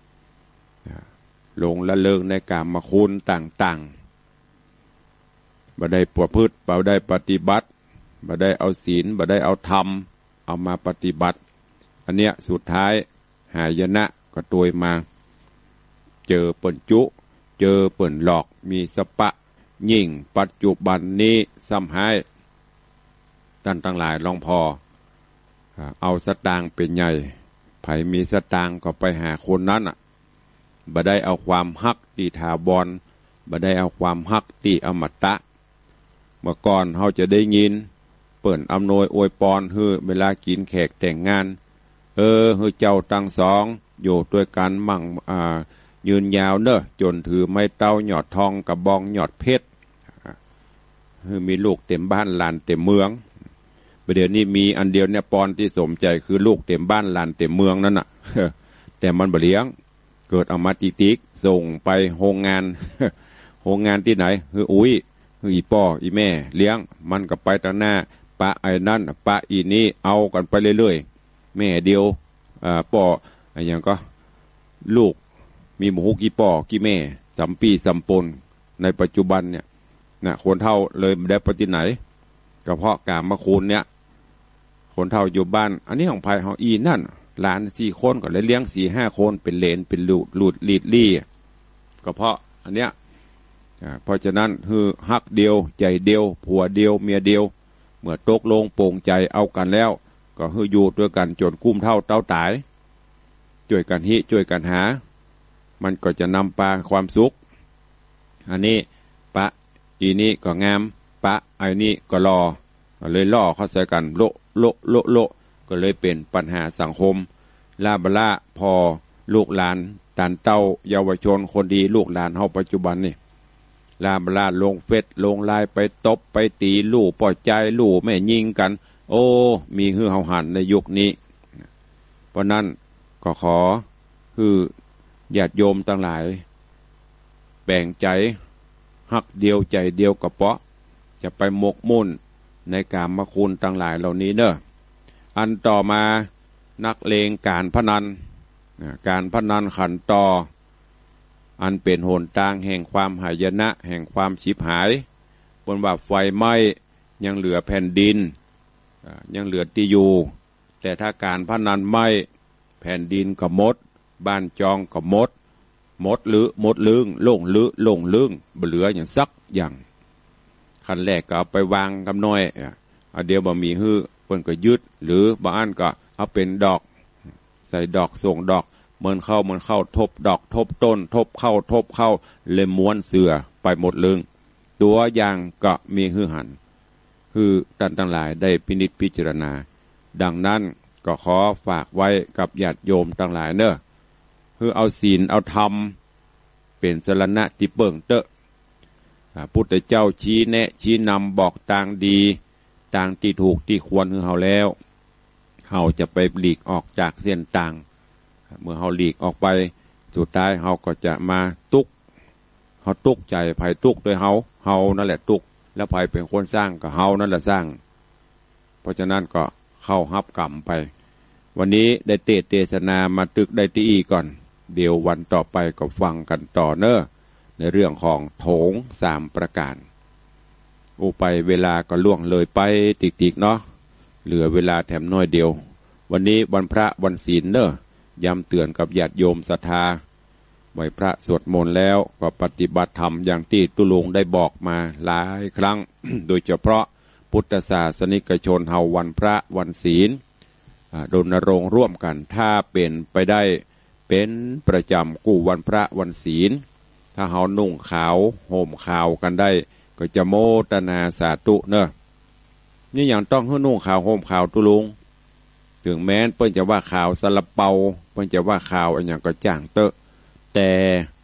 หลงละเลงในกามคุณต่างๆบ่ได้ประพฤติบ่ได้ปฏิบัติบ่ได้เอาศีลบ่ได้เอาธรรมเอามาปฏิบัติอันเนี้ยสุดท้ายหายนะก็ตัวมาเจอเปิ่นจุเจอเปิ่นหลอกมีสปะยิ่งปัจจุบันนี้ซ้ำให้ท่านทั้งหลายลองพอเอาสตางค์เป็นใหญ่ไผมีสตางค์ก็ไปหาคนนั้นอ่ะบ่ได้เอาความฮักที่ถาวรบ่ได้เอาความฮักที่อมตะเมื่อก่อนเฮาจะได้ยินเปิ่นอำนวยอวยพรฮือเวลากินแขกแต่งงานเออฮือเจ้าทั้งสองอยู่ด้วยกันมั่งอ่ายืนยาวเนอะจนถือไม้เต้าหยอดทองกับบองหยอดเพชรฮือมีลูกเต็มบ้านลานเต็มเมืองประเดี๋ยวนี้มีอันเดียวเนี่ยปอนที่สมใจคือลูกเต็มบ้านลานเต็มเมืองนั่นน่ะแต่มันบ่เลี้ยงเกิดเอามาติติกส่งไปโรงงานโรงงานที่ไหนคืออุ้ยคืออีป่ออีแม่เลี้ยงมันก็ไปตางหน้าปะไอ้นั่นปะอีนี้เอากันไปเรื่อยๆแม่เดียวอ่าป่ออย่างก็ลูกมีหมูกี่ป่อกี่แม่สัมปีสัมปนในปัจจุบันเนี่ยนะคนเท่าเลยได้ปฏิไหนก็เพราะกามคุณเนี่ยคนเท่าอยู่บ้านอันนี้ของภายของอีนั่นหลานสี่คนก็เลยเลี้ยงสี่ห้าคนเป็นเลนเป็นลูดลูดลีดลี่ก็เพราะอันเนี้ยเพราะฉะนั้นคือฮักเดียวใจเดียวผัวเดียวเมียเดียวเมื่อตกลงโปร่งใจเอากันแล้วก็คืออยู่ด้วยกันจนกุ้มเท่าเต้าตายช่วยกันฮิช่วยกันหามันก็จะนำปาความสุขอันนี้ปะอีนี้ก็งามปะไอ้นี่ก็รอเลยล่อเข้าใส่กันโลโลโลโลก็เลยเป็นปัญหาสังคมลาบละพอลูกหลานตันเต้าเยาวชนคนดีลูกหลานเฮาปัจจุบันนี่ลาบละลงเฟซลงไลน์ไปตบไปตีลู่ปล่อยใจลู่แม่ยิงกันโอ้มีฮือเฮาหันในยุคนี้เพราะนั้นก็ขอคือญาติโยมทั้งหลายแบ่งใจฮักเดียวใจเดียวกับเปาะจะไปหมกมุ่นในกามคุณทั้งหลายเหล่านี้เนอะอันต่อมานักเลงการพนันการพนันขันต่ออันเป็นหนทางแห่งความหายนะแห่งความฉิบหายบนว่าไฟไหม้ยังเหลือแผ่นดินยังเหลือที่อยู่แต่ถ้าการพนันไหม้แผ่นดินก็หมดบ้านจองก็หมดหมดหรือหมดลึงโล่งหรือโล่งลึงบ่เหลืออย่างสักอย่างขั้นแรกก็เอาไปวางกำน้อยเอาเดียวบ่มีฮื้อเพิ่นก็ยึดหรือบางอันก็เอาเป็นดอกใส่ดอกส่งดอกเหมือนเข้าเหมือนเข้าทบดอกทบต้นทบเข้าทบเข้าเลยม้วนเสือไปหมดลึงตัวอย่างก็มีฮื้อหันคือท่านทั้งหลายได้พินิจพิจารณาดังนั้นก็ขอฝากไว้กับญาติโยมทั้งหลายเนอะคือเอาศีลเอาธรรมเป็นสรณะที่เบิ่งเตอะพุทธเจ้าชี้แนะชี้นำบอกทางดีทางที่ถูกที่ควรคือเฮาแล้วเฮาจะไปหลีกออกจากเส้นต่างเมื่อเฮาหลีกออกไปสุดท้ายเฮาก็จะมาตุกเฮาตุกใจภัยตุกด้วยเฮาเฮานั่นแหละตุกแล้วภัยเป็นคนสร้างก็เฮานั่นแหละสร้างเพราะฉะนั้นก็เข้ารับกรรมไปวันนี้ได้เทศเทศนามาตึกได้ตีอีก่อนเดี๋ยววันต่อไปก็ฟังกันต่อเนอะในเรื่องของโถงสามประการอุไปเวลาก็ล่วงเลยไปติกๆเนาะเหลือเวลาแถมน้อยเดียววันนี้วันพระวันศีลเนอะย้ำเตือนกับญาติโยมศรัทธาไหวพระสวดมนต์แล้วก็ปฏิบัติธรรมอย่างที่ตุลุงได้บอกมาหลายครั้ง โดยเฉพาะพุทธศาสนิกชนเฮาวันพระวันศีลรณรงค์ร่วมกันถ้าเป็นไปได้เป็นประจำกู้วันพระวันศีลถ้าเฮานุ่งขาวห่มขาวกันได้ก็จะโมทนาสาธุเนอะนี่อย่างต้องให้นุ่งขาวห่มขาวตุลุงถึงแม้นเปิ้นจะว่าขาวสลับเปาเปิ้นจะว่าขาวอันอย่างก็จ่างเตอะแต่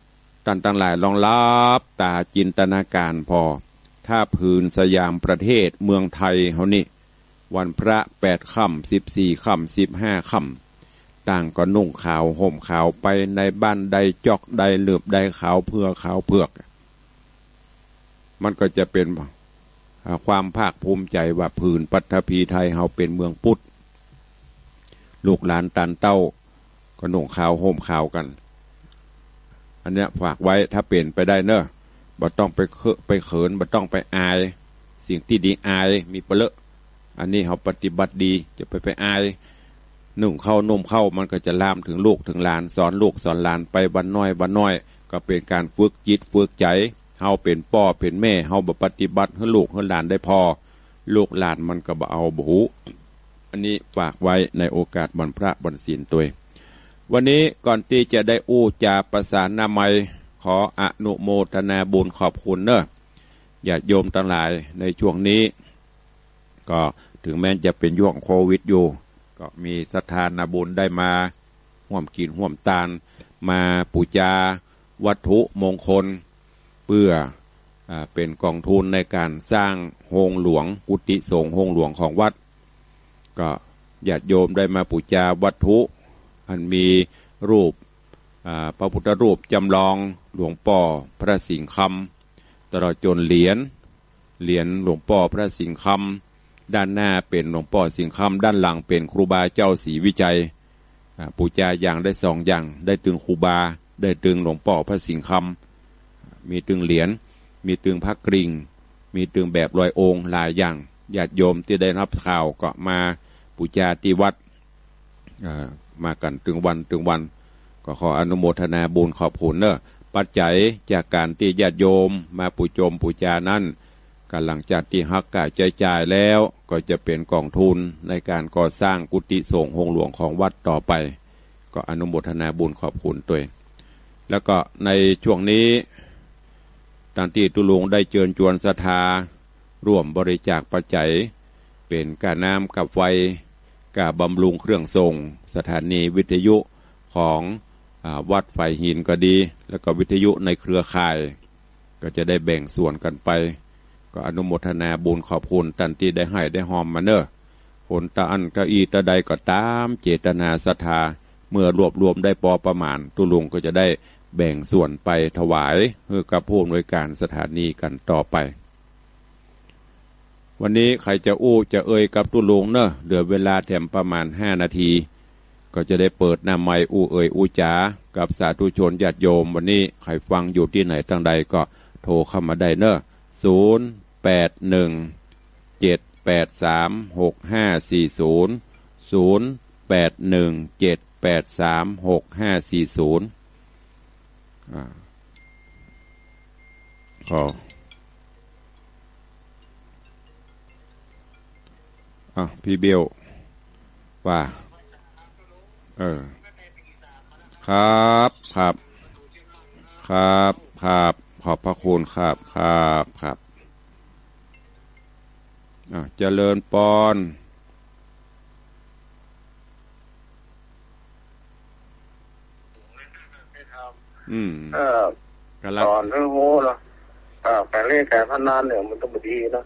ตันตั้งหลายลองลับตาจินตนาการพอถ้าพื้นสยามประเทศเมืองไทยเฮานี่วันพระแปดค่ำสิบสี่ค่ำสิบห้าค่ำต่างก็นุ่งขาวห่มขาวไปในบ้านใดจอกใดเหลือบใดขาวเพื่อขาวเผือกมันก็จะเป็นความภาคภูมิใจว่าผืนปัทภีไทยเฮาเป็นเมืองพุทธลูกหลานตันเต้าก็นุ่งขาวห่มขาวกันอันเนี้ยฝากไว้ถ้าเปลี่ยนไปได้เนอะบ่ต้องไปเคอะไปเขินบ่ต้องไปอายสิ่งที่ดีอายมีเปเลอะอันนี้เฮาปฏิบัติดีจะไปไปอายนุ่งเข้านุ่มเข้ามันก็จะลามถึงลูกถึงหลานสอนลูกสอนหลานไปวันน้อยวันน้อยก็เป็นการฝึกจิตฝึกใจเฮาเป็นพ่อเป็นแม่เฮาบ่ปฏิบัติให้ลูกให้หลานได้พอลูกหลานมันก็บ่เอาบ่ฮู้อันนี้ฝากไว้ในโอกาสวันพระวันศีลตัววันนี้ก่อนที่จะได้อู้จาประสานนามัยขออนุโมทนาบุญขอบคุณเนอะญาติโยมทั้งหลายในช่วงนี้ก็ถึงแม้จะเป็นช่วงโควิดอยู่ก็มีศรัทธานาบุญได้มาร่วมกินร่วมทานมาปูชาวัตถุมงคลเพื่ออเป็นกองทุนในการสร้างโรงหลวงกุฏิสงฆ์โรงหลวงของวัดก็ญาติโยมได้มาปูชาวัตถุอันมีรูปพระพุทธรูปจำลองหลวงพ่อพระสิงห์คำตลอดจนเหรียญเหรียญหลวงพ่อพระสิงห์คำด้านหน้าเป็นหลวงพ่อสิงห์คำด้านหลังเป็นครูบาเจ้าศรีวิจัยปูชาอย่างได้สองอย่างได้ตึงครูบาได้ตึงหลวงพ่อพระสิงห์คำมีตึงเหรียญมีตึงพระกริ่งมีตึงแบบลอยองค์หลายอย่างญาติโยมที่ได้รับข่าวก็มาปูชาที่วัดมากันถึงวันถึงวันก็ขออนุโมทนาบุญขอบคุณเนอะปัจจัยจากการที่ญาติโยมมาปูชมปูชานั้นกันหลังจากที่ฮักกะใจจ่ายแล้วก็จะเป็นกองทุนในการก่อสร้างกุฏิสงฆ์โรงหลวงของวัดต่อไปก็อนุโมทนาบุญขอบคุณด้วยแล้วก็ในช่วงนี้ตามที่ตุลุงได้เชิญชวนศรัทธาร่วมบริจาคปัจจัยเป็นกาน้ำกับไฟกาบำรุงเครื่องส่งสถานีวิทยุของวัดไฟหินก็ดีแล้วก็วิทยุในเครือข่ายก็จะได้แบ่งส่วนกันไปก็อนุโมทนาบุญขอบคุณตันที่ได้ให้ได้หอมมาเนอะคนตาอันเก้าอี้ตาใดก็ตามเจตนาศรัทธาเมื่อรวบรวมได้พอประมาณตุลุงก็จะได้แบ่งส่วนไปถวายเพื่อกับผู้อำนวยการสถานีกันต่อไปวันนี้ใครจะอู้จะเอ่ยกับตุลุงเนอะเหลือเวลาแถมประมาณห้านาทีก็จะได้เปิดหน้าไมค์อู้เอ่ยอู้จ๋ากับสาธุชนญาติโยมวันนี้ใครฟังอยู่ที่ไหนทางใดก็โทรเข้ามาได้เนอะศูนย์แปดหนึ่งเจ็ดแปดสามหกห้าสี่ศูนย์ศูนย์แปดหนึ่งเจ็ดแปดสามหกห้าสี่ศูนย์ขออ่ะพี่เบลว่าเออครับครับครับครับขอบพระคุณครับครับครับอ่ะเจริญปอนอืมเออกำลังตอนเรื่องโง่เนาะอ่าแต่เล่นแต่พนันเนี่ยมันต้องดีนะ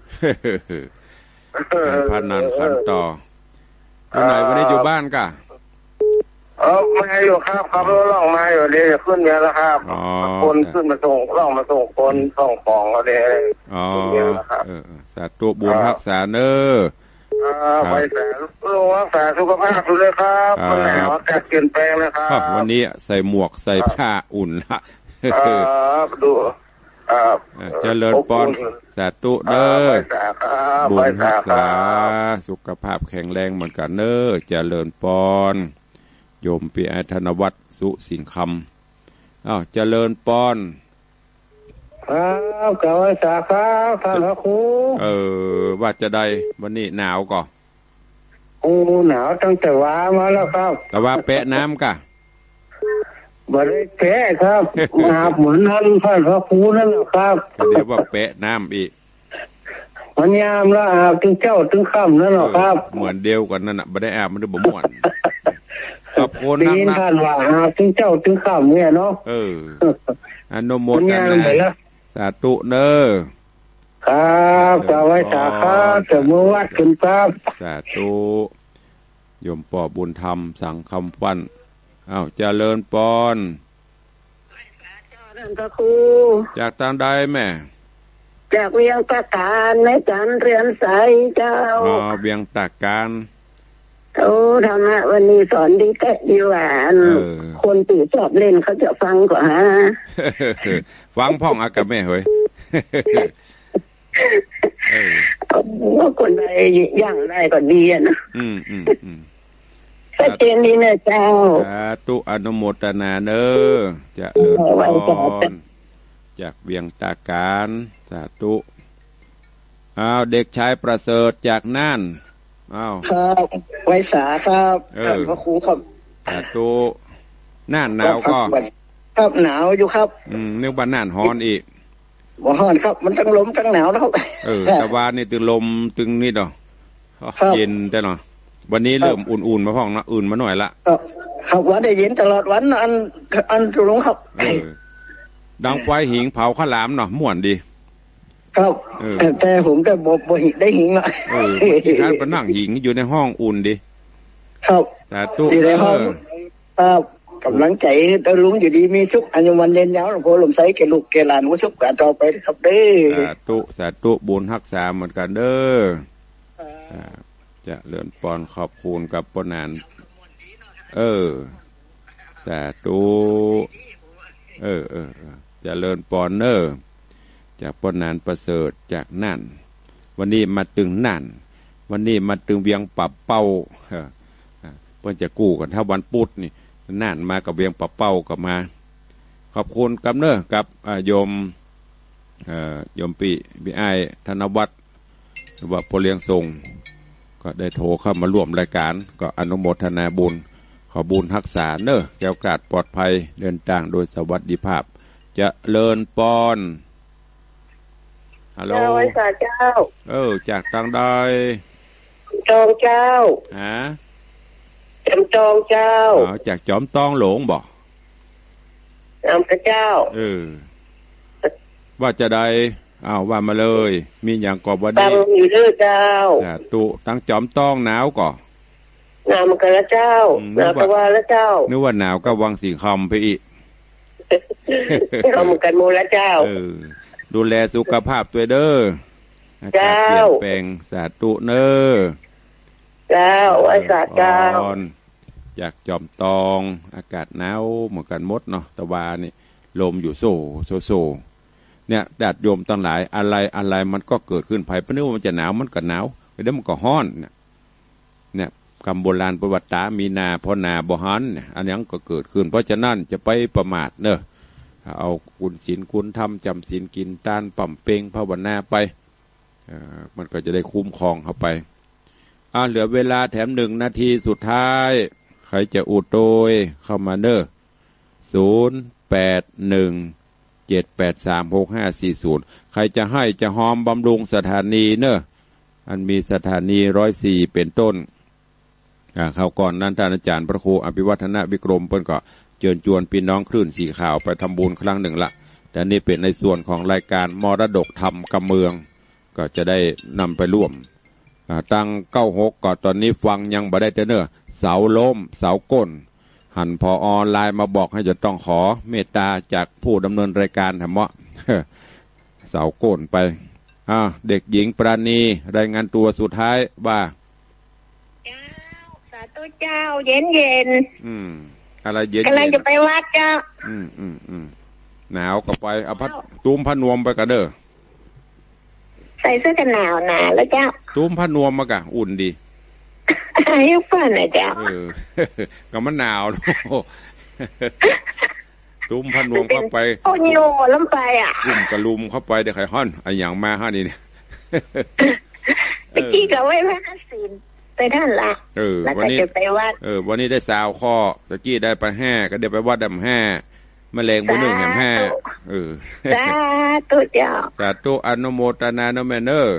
พนันขันต่อที่ไหนวันนี้อยู่บ้านกะเออมาอยู่ครับขับรถล่องมาอยู่เดี๋ยวขึ้นเนี้ยแล้วครับคนขึ้นมาส่งล่องมาส่งคนส่งของเขาเลยอ๋อเออสาธุบุญรักษาเนอไปแสนรู้ว่าแสนสุขภาพดูเลยครับวันไหนว่าแกเปลี่ยนแปลงเลยครับวันนี้ใส่หมวกใส่ผ้าอุ่นละดูเจริญปอนสาธุเด้อบุญรักษาสุขภาพแข็งแรงเหมือนกันเด้อเจริญปอนโยมปีไอธนวัฒน์สุสิงห์คำอ้าวเจริญปอนครับกล่าวไว้สาครับท่านพระครูเออว่าจะได้วันนี้หนาวก่อโอ้หนาวตั้งแต่ว้ามาแล้วครับแต่ว่าเป๊ะน้ำกะบ่ได้เป๊ะครับอาบเหมือนนั้นท่านพระครูนั่นแหละครับเรียกว่าเป๊ะน้ำอีกมันยามแล้วอาบถึงเจ้าถึงค่ำนั่นแหละครับเหมือนเดียวกันนั่นน่ะบ่ได้อาบมันได้บ่ม่วนขอบคุณนักนะท่านว่าหาถึงเจ้าถึงข้ามเนี่ยเนาะเอออนุโมทนาสาธุเนอครับกล่าวไว้สาครับจะมือวัดขึ้นครับสาธุโยมปอบุญธรรมสังคำฟันอ้าวเจริญปอนจากทางใดแม่จากเวียงตะการในจันเรือนใสเจ้าอ๋อเวียงตะการโอ้ธรรมะวันนี้สอนดีแก่ดีหวานคนตื่นชอบเล่นเขาจะฟังกว่าฮะฟังพ่องอากาแม่เฮ้ยว่าคนใดย่างได้ก็ดีนะอืมอืมอืมชัดเจนดีนะเจ้าสาธุอนุโมทนาเนอจะเลิศพรจากเวียงตาการสาธุอ้าวเด็กชายประเสริฐจากน่านอ้าวครับไว้สาครับท่านพระครูครับสาธุน่านหนาวก็ครับหนาวอยู่ครับอืมนึกว่าน่านฮ้อนอีกบ่ฮ้อนครับมันทั้งลมทั้งหนาวนะครับเออแต่ว่านี่ตึงลมตึงนี่ดอกเย็นแต่เนาะวันนี้เริ่มอุ่นๆมาพ้องเนาะอุ่นมาหน่อยละครับครับวันได้เย็นตลอดวันอันอันจุลงครับดังไฟหิงเผาข้าวหลามเนาะม่วนดีครับแต่ผมก็บ่บ่ได้หิงละเออที่ท่านไปนั่งหิงอยู่ในห้องอุ่นดิครับสาธุอยู่ในห้องครับกำลังใจตะลุงอยู่ดีมีสุขอายุวันเย็นยาวหลวงพ่อลมไสแก่ลูกแก่หลานผู้สุขกันต่อไปครับเด้อสาธุสาธุบุญรักษาเหมือนกันเด้อจะเลื่อนปอนขอบคุณกับปนานเออสาธุเออเออจะเลื่อนปอนเนอจากปนานประเสริฐจากน่านวันนี้มาตึงน่านวันนี้มาตึงเวียงปับเป้าเพิ่นจะกู้กันถ้าวันพุธนี่น่านมากับเวียงปับเป้ากับมาขอบคุณกับเนอกับโยมโยมปีบิไอธนวัฒน์หรือว่าพเลียงทรงก็ได้โทรเข้ามาร่วมรายการก็อนุโมทนาบุญขอบุญรักษาเนอแก้วกราดปลอดภัยเดินทางโดยสวัสดิภาพจะเลินปอนฮัลโหลเจ้าเออจากทางใดจองเจ้าฮะจอมจองเจ้าอ๋อจากจอมตองหลงบอกนามพระเจ้าเออว่าจะได้อ้าวว่ามาเลยมีอย่างกอบวันนี้ตั้งอยู่เด้อเจ้าจ้าตุตั้งจอมต้องหนาวก่อหนาวมันกันละเจ้าหนาวตะวันละเจ้านึกว่าหนาวก็วังสีคำไปอีกเอาเหมือนกันโมละเจ้าเออดูแลสุขภาพตัวเด้อเจ้าเปลี่ยนแปลงสาธุเนอเจ้าอาสาเจ้าจากจอมตองอากาศหนาวเหมือนกันมดเนาะตะวันนี่ลมอยู่โซ่โซโซเนี่ยแดดโยมตั้งหลายอะไรอะไรมันก็เกิดขึ้นภายเพราะนึกว่ามันจะหนาวมันก็หนาวเดี๋ยวมันก็ฮ้อนเนี่ยเนี่ยคำโบราณประวัติตามีนาพอนาบ่ฮ้อนเนี่ยอันนี้ก็เกิดขึ้นเพราะฉะนั้นจะไปประมาทเนอะเอาคุณศีลคุณธรรมจำศีลกินตานปั่มเป่งภาวนาไปเอ่อมันก็จะได้คุ้มครองเข้าไปอ่าเหลือเวลาแถมหนึ่งนาทีสุดท้ายใครจะอุดโดยเข้ามาเนอะศูนย์แปดหนึ่งเจ็ดแปดสามหกห้าสี่ศูนย์ใครจะให้จะหอมบำรุงสถานีเนอะอันมีสถานีร้อยสี่เป็นต้นอ่าเขาก่อนนั้นท่านอาจารย์พระครูอภิวัฒนวิกรมเพิ่นก็เชิญชวนพี่น้องคลื่นสีขาวไปทำบุญครั้งหนึ่งละแต่นี่เป็นในส่วนของรายการมรดกธรรมกำเมืองก็จะได้นำไปร่วมตั้งเก้าหกก็ตอนนี้ฟังยังบ่ได้เจอเนอะเสาล้มเสาก้นหันพอออนไลน์มาบอกให้จะต้องขอเมตตาจากผู้ดำเนินรายการธรรมะเสาก้นไปอ่าเด็กหญิงปราณีรายงานตัวสุดท้ายว่าเจ้าสาธุเจ้าเย็นเย็นอืมอะไรเย็นกำลังจะไปวัดเจ้าอืมอืมอืมหนาวก็ไปเอาพัดตุ้มผ้านวมไปกันเด้อใส่เสื้อกันหนาวหนาแล้วเจ้าตุ้มผ้านวมมากะอุ่นดีอายุป่านไหนเจ้าเออก็มันหนาวตุ้มผ้านวมเข้าไปโอ้โยล้มไปอ่ะลุมกระลุมเข้าไปเดี๋ยวใครห่อนไอ้อย่างมาห่อนนี่เนี่ยตะกี้ก็ไว้พระศีลไปท่านละเออวันนี้ไปวัดเออวันนี้ได้สาวข้อตะกี้ได้ไปแห่ก็เดี๋ยวไปวัดดำแห่แมลงบนหนึ่งแห่มแห่เออสาธุเจ้าสาธุอนุโมทนาโนเมเนอร์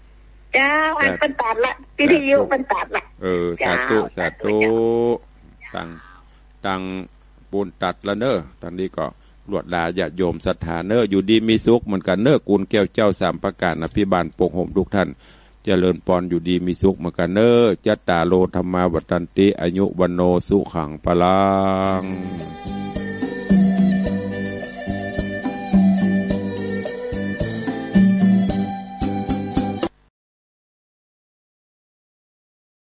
เจ้าอันเป็นตัดละพิธียุเป็นตัดละเออสาธุสาธุตังตังปูนตัดละเนอตอนนี้ก็ลวดลาญาติโยมศรัทธาเนออยู่ดีมีสุขเหมือนกันเนอกุลแก้วเจ้าสามประการอภิบาลปกห่มทุกท่านเจริญพรอยู่ดีมีสุขเหมือนกันเนอจัตตาโลธรรมาวัฏันติอายุวันโนสุขังพลัง